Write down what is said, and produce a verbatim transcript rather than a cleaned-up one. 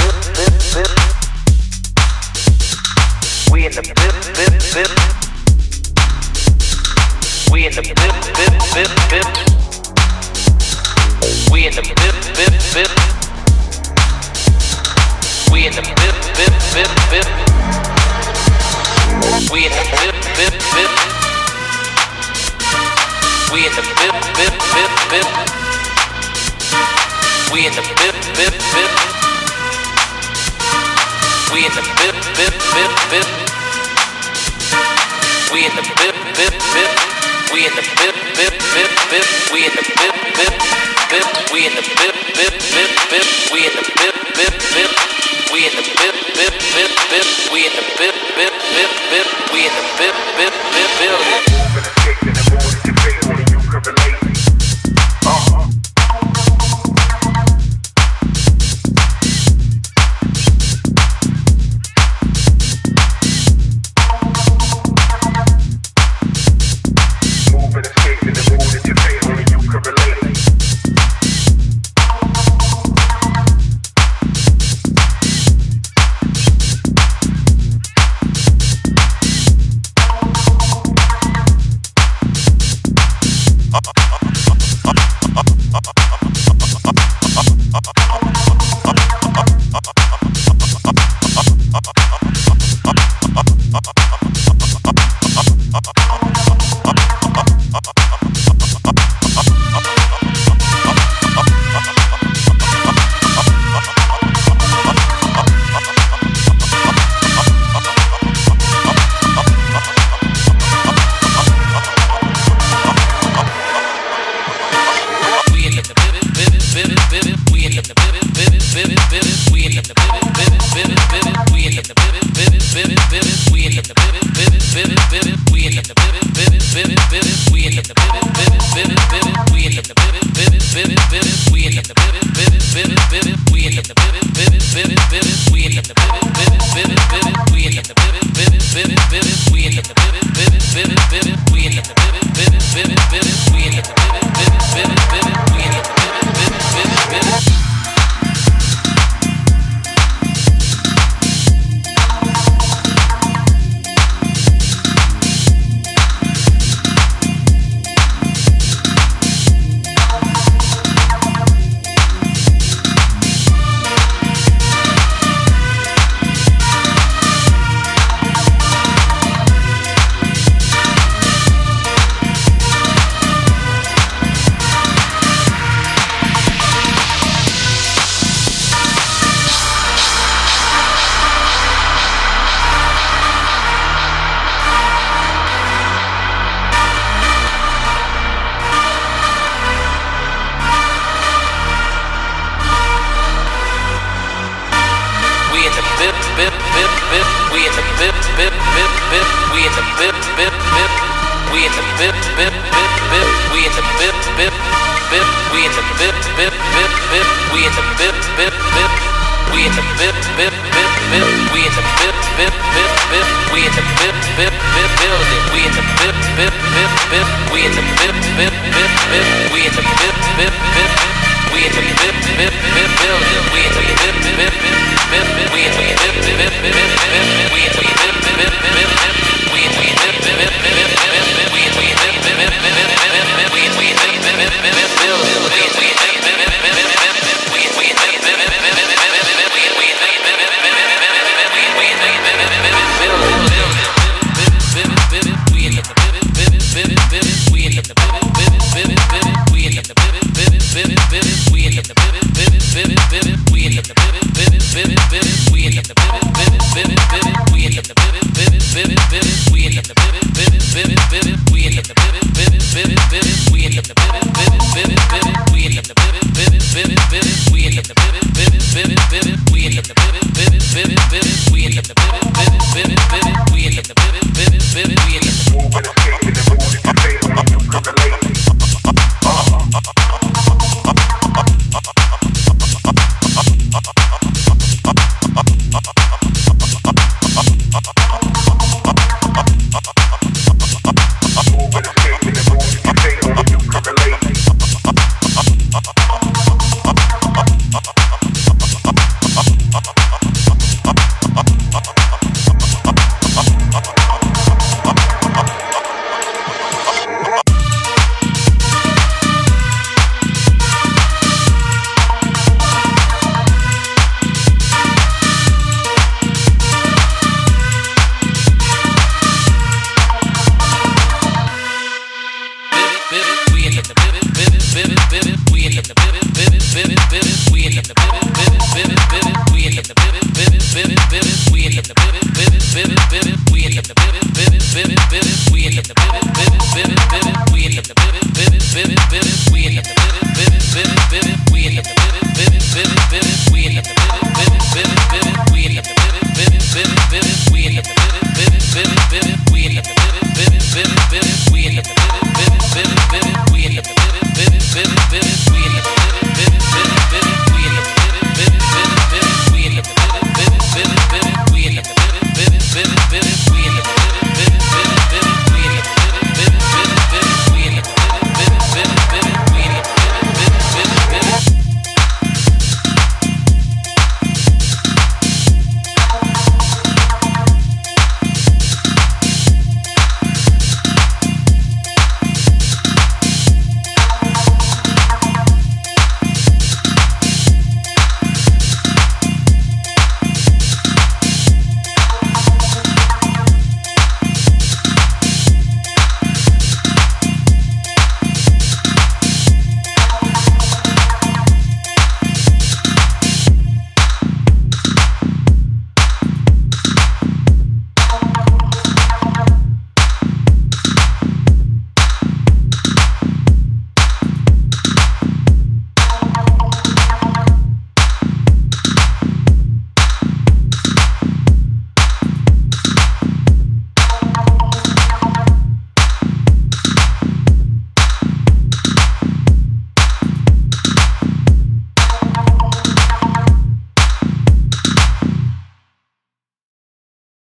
We in the bip bip bip. We in the bip bip bip bip. We in the bip bip bip. We in the bip bip bip bip. We in the bip bip bip. We in the bip bip bip bip. We in the bip bip bip. We in the bip bip bip bip. We in the bip bip bip. We in the bip bip bip bip. We in the bip bip bip. We in the bip bip bip bip. We in the bip bip bip. We in the bip bip bip bip. We in the bip bip bip bip. We in the bip bip bip bip. We in the bip bip bip building. We in the bip bip